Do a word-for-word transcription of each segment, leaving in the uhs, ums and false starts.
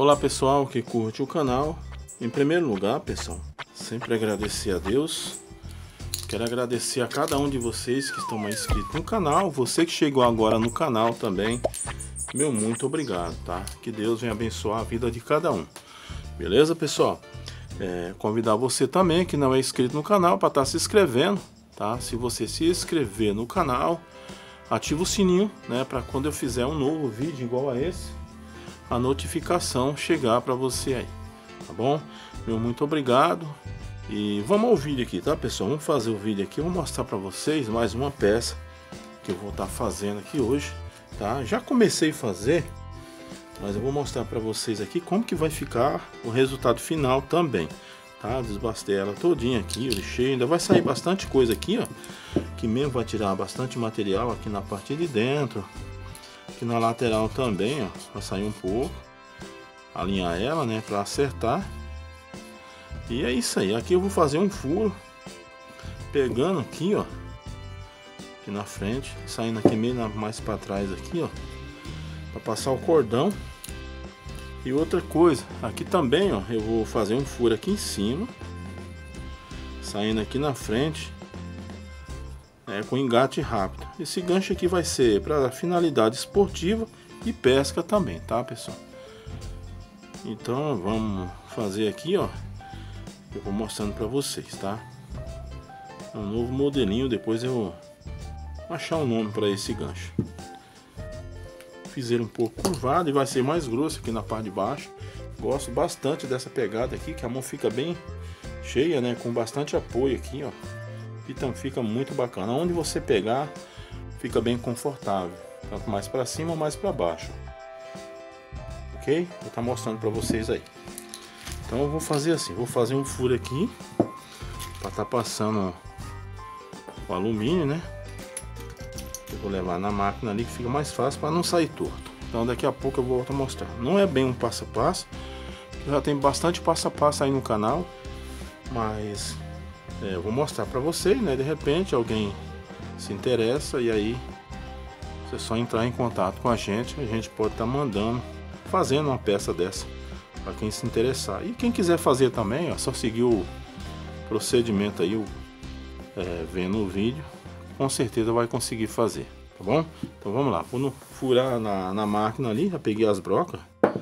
Olá pessoal que curte o canal. Em primeiro lugar, pessoal, sempre agradecer a Deus. Quero agradecer a cada um de vocês que estão mais inscritos no canal. Você que chegou agora no canal também, meu muito obrigado, tá? Que Deus venha abençoar a vida de cada um. Beleza, pessoal? É, convidar você também que não é inscrito no canal para estar se inscrevendo, tá? Se você se inscrever no canal, ativa o sininho, né? Para quando eu fizer um novo vídeo igual a esse, a notificação chegar para você aí, tá bom? Meu muito obrigado. E vamos ao vídeo aqui, tá, pessoal? Vamos fazer o vídeo aqui. Eu vou mostrar para vocês mais uma peça que eu vou estar fazendo aqui hoje, tá? Já comecei a fazer, mas eu vou mostrar para vocês aqui como que vai ficar o resultado final também, tá? Desbastei ela todinha aqui, eu lixei. Ainda vai sair bastante coisa aqui, ó, que mesmo vai tirar bastante material aqui na parte de dentro, aqui na lateral também, ó, vai sair um pouco, alinhar ela, né, para acertar. E é isso aí. Aqui eu vou fazer um furo, pegando aqui, ó, aqui na frente, saindo aqui meio mais para trás aqui, ó, para passar o cordão. E outra coisa, aqui também, ó, eu vou fazer um furo aqui em cima, saindo aqui na frente, é, com engate rápido. Esse gancho aqui vai ser para finalidade esportiva e pesca também, tá, pessoal? Então vamos fazer aqui, ó. Eu vou mostrando para vocês, tá? É um novo modelinho, depois eu vou achar um nome para esse gancho. Fiz ele um pouco curvado e vai ser mais grosso aqui na parte de baixo. Gosto bastante dessa pegada aqui, que a mão fica bem cheia, né? Com bastante apoio aqui, ó. Então fica muito bacana. Onde você pegar, fica bem confortável. Tanto mais para cima ou mais para baixo. Ok? Vou estar mostrando para vocês aí. Então eu vou fazer assim, vou fazer um furo aqui para estar passando o alumínio, né? Eu vou levar na máquina ali que fica mais fácil para não sair torto. Então daqui a pouco eu vou voltar a mostrar. Não é bem um passo a passo, já tem bastante passo a passo aí no canal, mas é, eu vou mostrar para vocês, né? De repente alguém se interessa e aí você só entrar em contato com a gente, a gente pode estar mandando, fazendo uma peça dessa para quem se interessar. E quem quiser fazer também, ó, só seguir o procedimento aí, o, é, vendo o vídeo, com certeza vai conseguir fazer, tá bom? Então vamos lá, vou furar na, na máquina ali, já peguei as brocas,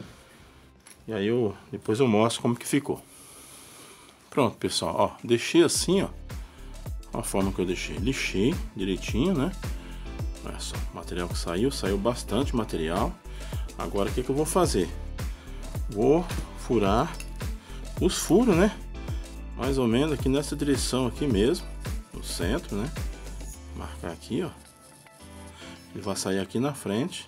e aí eu depois eu mostro como que ficou. Pronto, pessoal, ó, deixei assim, ó, a forma que eu deixei, lixei direitinho, né? Olha só, o material que saiu, saiu bastante material. Agora o que que eu vou fazer? Vou furar os furos, né? Mais ou menos aqui nessa direção aqui mesmo, no centro, né? Marcar aqui, ó. Ele vai sair aqui na frente.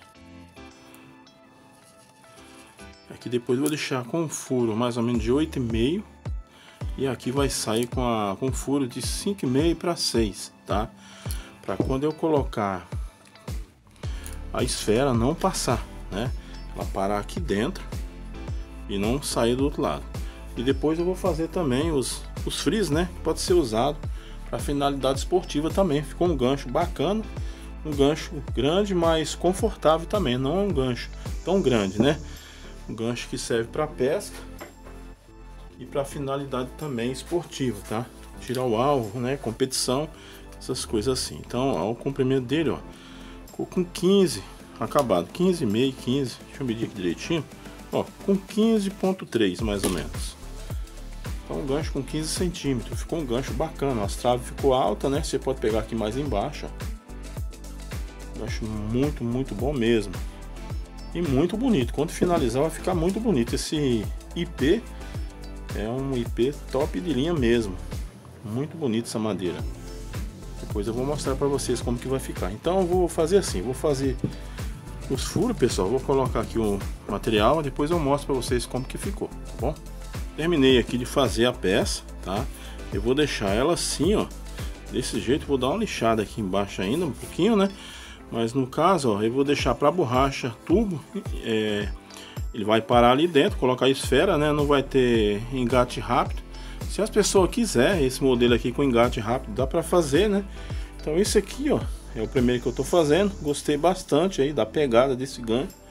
Aqui depois eu vou deixar com um furo mais ou menos de oito e meio. E aqui vai sair com a com furo de cinco e meio para seis, tá? Para quando eu colocar a esfera não passar, né? Ela parar aqui dentro e não sair do outro lado. E depois eu vou fazer também os, os frizz, né? Pode ser usado para finalidade esportiva também. Ficou um gancho bacana, um gancho grande, mas confortável também. Não é um gancho tão grande, né? Um gancho que serve para pesca e para finalidade também esportiva, tá? Tirar o alvo, né? Competição, essas coisas assim. Então, ó, o comprimento dele, ó, ficou com quinze, acabado, quinze e meio, quinze. Deixa eu medir aqui direitinho. Ó, com quinze ponto três mais ou menos. Então um gancho com quinze centímetros. Ficou um gancho bacana. As traves ficou alta, né? Você pode pegar aqui mais embaixo, ó. Gancho muito, muito bom mesmo. E muito bonito. Quando finalizar vai ficar muito bonito. Esse I P é um I P top de linha mesmo. Muito bonito essa madeira. Depois eu vou mostrar para vocês como que vai ficar. Então eu vou fazer assim. Vou fazer os furos, pessoal. Vou colocar aqui o material, depois eu mostro para vocês como que ficou, tá bom? Terminei aqui de fazer a peça, tá? Eu vou deixar ela assim, ó, desse jeito. Vou dar uma lixada aqui embaixo ainda, um pouquinho, né? Mas no caso, ó, eu vou deixar para borracha tubo, é, ele vai parar ali dentro, colocar a esfera, né? Não vai ter engate rápido. Se as pessoas quiserem esse modelo aqui com engate rápido, dá para fazer, né? Então esse aqui, ó, é o primeiro que eu tô fazendo. Gostei bastante aí da pegada desse gancho.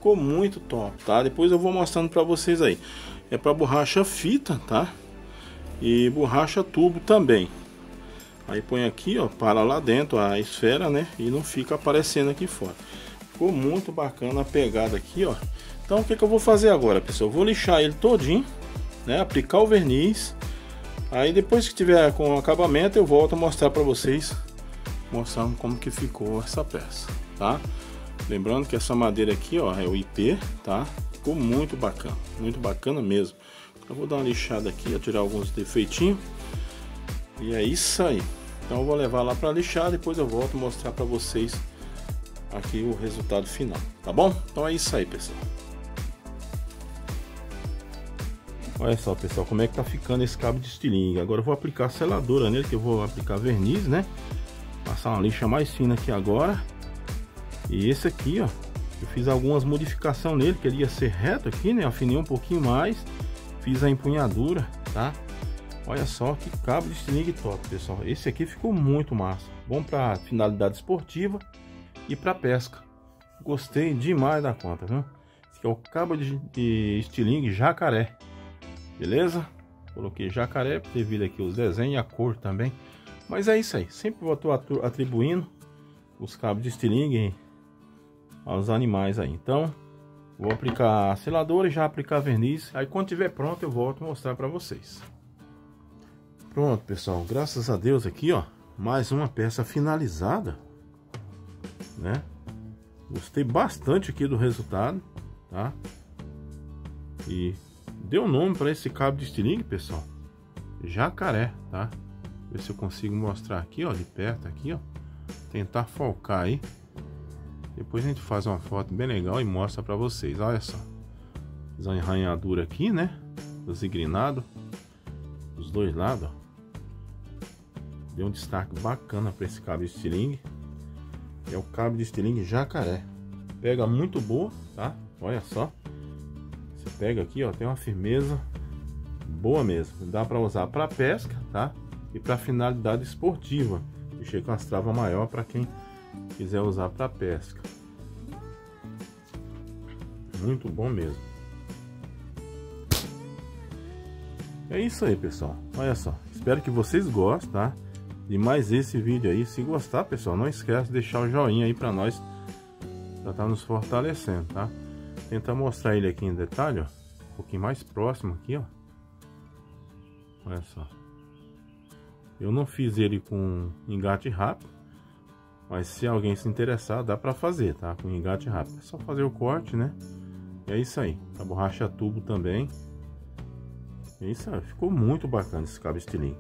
ficou muito top, tá? Depois eu vou mostrando para vocês aí. É para borracha fita, tá? E borracha tubo também. Aí põe aqui, ó, para lá dentro a esfera, né? E não fica aparecendo aqui fora. Ficou muito bacana a pegada aqui, ó. Então o que que eu vou fazer agora, pessoal? Eu vou lixar ele todinho, né? Aplicar o verniz. Aí depois que tiver com o acabamento eu volto a mostrar para vocês, mostrando como que ficou essa peça, tá? Lembrando que essa madeira aqui, ó, é o I P, tá? Ficou muito bacana, muito bacana mesmo. Eu vou dar uma lixada aqui, tirar alguns defeitinhos. E é isso aí. Então eu vou levar lá para lixar, depois eu volto a mostrar para vocês aqui o resultado final, tá bom? Então é isso aí, pessoal. Olha só, pessoal, como é que tá ficando esse cabo de estilingue. Agora eu vou aplicar a seladora nele, que eu vou aplicar verniz, né? Passar uma lixa mais fina aqui agora. E esse aqui, ó, eu fiz algumas modificações nele, que ele ia ser reto aqui, né? Afinei um pouquinho mais, fiz a empunhadura, tá? Olha só que cabo de estilingue top, pessoal. Esse aqui ficou muito massa. Bom para finalidade esportiva e para pesca. Gostei demais da conta, viu? Esse aqui é o cabo de, de estilingue jacaré. Beleza? Coloquei jacaré devido aqui os desenhos e a cor também. Mas é isso aí. Sempre vou estar atribuindo os cabos de estilingue aos animais aí. Então, vou aplicar a seladora e já aplicar verniz. Aí quando tiver pronto eu volto a mostrar para vocês. Pronto, pessoal. Graças a Deus aqui, ó. Mais uma peça finalizada, né? Gostei bastante aqui do resultado, tá? E deu nome para esse cabo de estilingue, pessoal, jacaré, tá? Ver se eu consigo mostrar aqui, ó, de perto aqui, ó. Tentar focar aí. Depois a gente faz uma foto bem legal e mostra para vocês. Olha só, fiz uma arranhadura aqui, né? Zigrinado dos dois lados, ó. Deu um destaque bacana para esse cabo de estilingue. É o cabo de estilingue jacaré. Pega muito boa, tá? Olha só. Você pega aqui, ó, tem uma firmeza boa mesmo. Dá para usar para pesca, tá? E para finalidade esportiva. Deixei com as travas maior para quem quiser usar para pesca. Muito bom mesmo. É isso aí, pessoal. Olha só. Espero que vocês gostem, tá? De mais esse vídeo aí. Se gostar, pessoal, não esquece de deixar o joinha aí para nós, para estar nos fortalecendo, tá? Tentar mostrar ele aqui em detalhe, ó, um pouquinho mais próximo aqui, ó. Olha só. Eu não fiz ele com engate rápido, mas se alguém se interessar, dá para fazer, tá? Com engate rápido. É só fazer o corte, né? E é isso aí. A borracha tubo também. É isso aí. Ficou muito bacana esse cabo estilingue.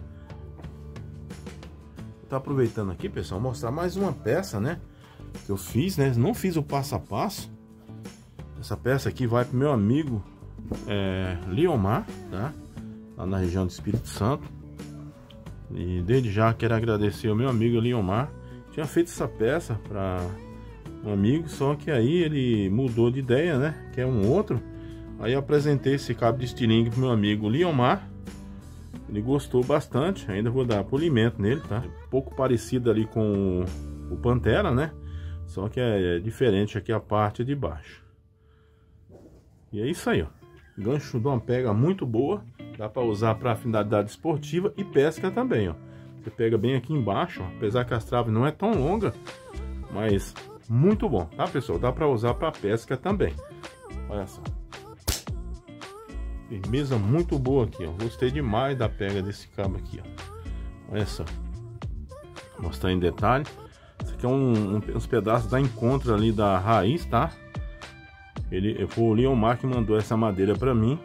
Tô aproveitando aqui, pessoal, mostrar mais uma peça, né? Que eu fiz, né? Não fiz o passo a passo. Essa peça aqui vai pro meu amigo é, Liomar, tá? Lá na região do Espírito Santo. E desde já quero agradecer ao meu amigo Liomar. Tinha feito essa peça para um amigo, só que aí ele mudou de ideia, né? Que é um outro. Aí eu apresentei esse cabo de estilingue pro meu amigo Liomar. Ele gostou bastante. Ainda vou dar polimento nele, tá? Um pouco parecido ali com o Pantera, né? Só que é diferente aqui a parte de baixo. E é isso aí, ó. Gancho de uma pega muito boa. Dá para usar para finalidade esportiva e pesca também, ó. Você pega bem aqui embaixo, ó. Apesar que as travas não é tão longa, mas muito bom, tá, pessoal? Dá para usar para pesca também. Olha só. Firmeza muito boa aqui, ó. Gostei demais da pega desse cabo aqui, ó. Olha só. Vou mostrar em detalhe. Isso aqui é um, um, uns pedaços da encontro ali da raiz, tá? Ele, foi o Liomar que mandou essa madeira para mim.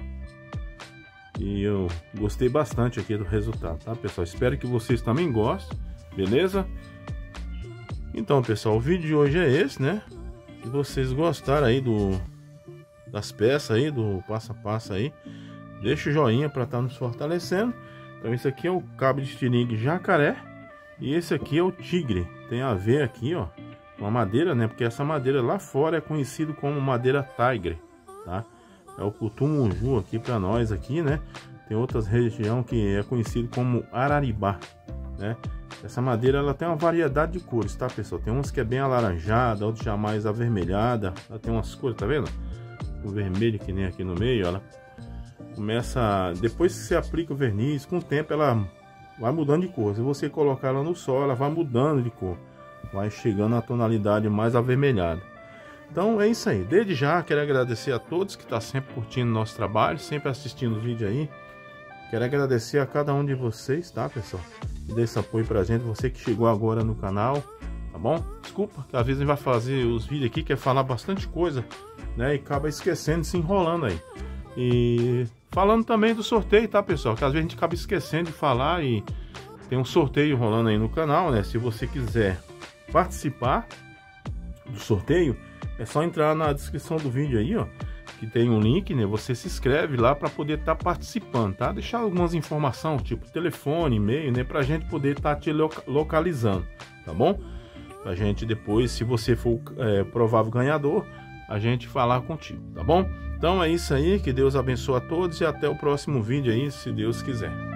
E eu gostei bastante aqui do resultado, tá, pessoal? Espero que vocês também gostem, beleza? Então, pessoal, o vídeo de hoje é esse, né? Se vocês gostaram aí do das peças aí, do passo a passo aí, deixa o joinha para estar nos fortalecendo. Então esse aqui é o cabo de estilingue jacaré e esse aqui é o tigre. Tem a ver aqui, ó, com a madeira, né? Porque essa madeira lá fora é conhecido como madeira tigre, tá? É o putumunju aqui para nós aqui, né? Tem outras regiões que é conhecido como araribá, né? Essa madeira ela tem uma variedade de cores, tá, pessoal? Tem umas que é bem alaranjada, outras já mais avermelhada. Ela tem umas cores, tá vendo? O vermelho que nem aqui no meio, ela começa, depois que você aplica o verniz, com o tempo ela vai mudando de cor. Se você colocar ela no sol, ela vai mudando de cor, vai chegando a tonalidade mais avermelhada. Então é isso aí. Desde já quero agradecer a todos que estão sempre curtindo nosso trabalho, sempre assistindo o vídeo aí. Quero agradecer a cada um de vocês, tá, pessoal? Que dê esse apoio pra gente, você que chegou agora no canal, tá bom? Desculpa, que às vezes a gente vai fazer os vídeos aqui, quer falar bastante coisa, né? E acaba esquecendo, se enrolando aí. E falando também do sorteio, tá, pessoal? Que às vezes a gente acaba esquecendo de falar e tem um sorteio rolando aí no canal, né? Se você quiser participar do sorteio, é só entrar na descrição do vídeo aí, ó, que tem um link, né? Você se inscreve lá para poder estar tá participando, tá? Deixar algumas informações, tipo telefone, e-mail, né? Pra gente poder estar tá te localizando, tá bom? Pra gente depois, se você for é, provável ganhador, a gente falar contigo, tá bom? Então é isso aí, que Deus abençoe a todos e até o próximo vídeo aí, se Deus quiser.